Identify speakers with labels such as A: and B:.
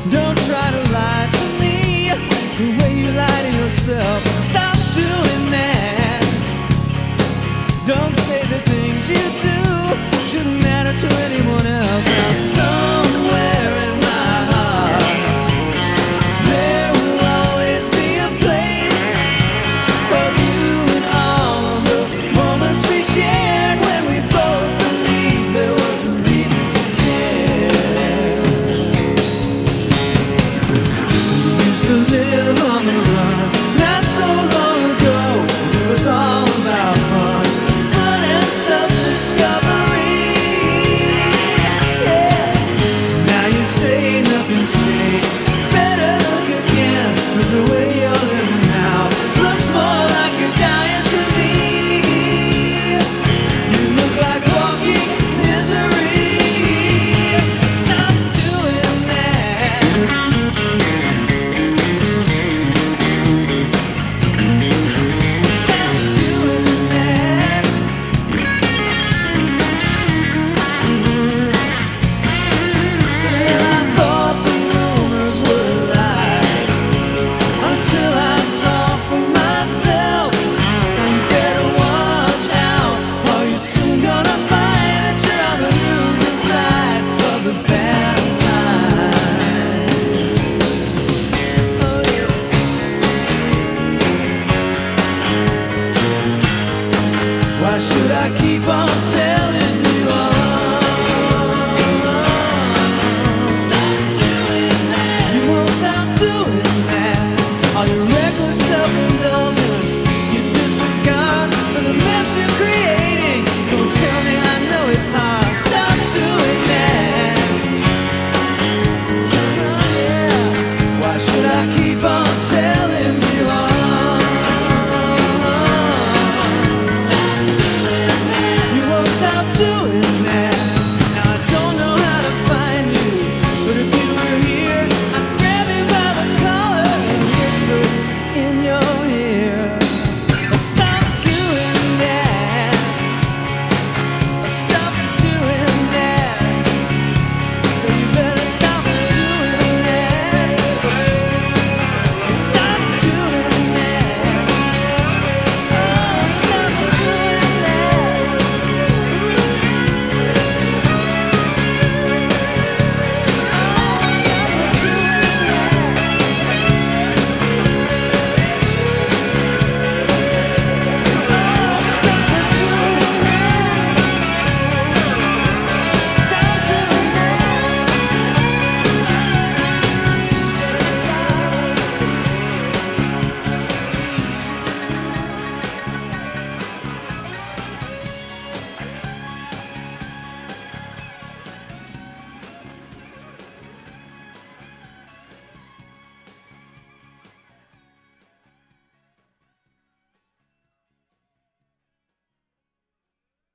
A: Don't try to lie to me the way you lie to yourself. Stop doing that. Don't say the things you do shouldn't matter to anyone else. Now somewhere in my heart there will always be a place for you and all of the moments we shared when we both believed there was a reason to care. We used to live on the run not so long ago. It was all about fun and self-discovery. Yeah. Now you say nothing's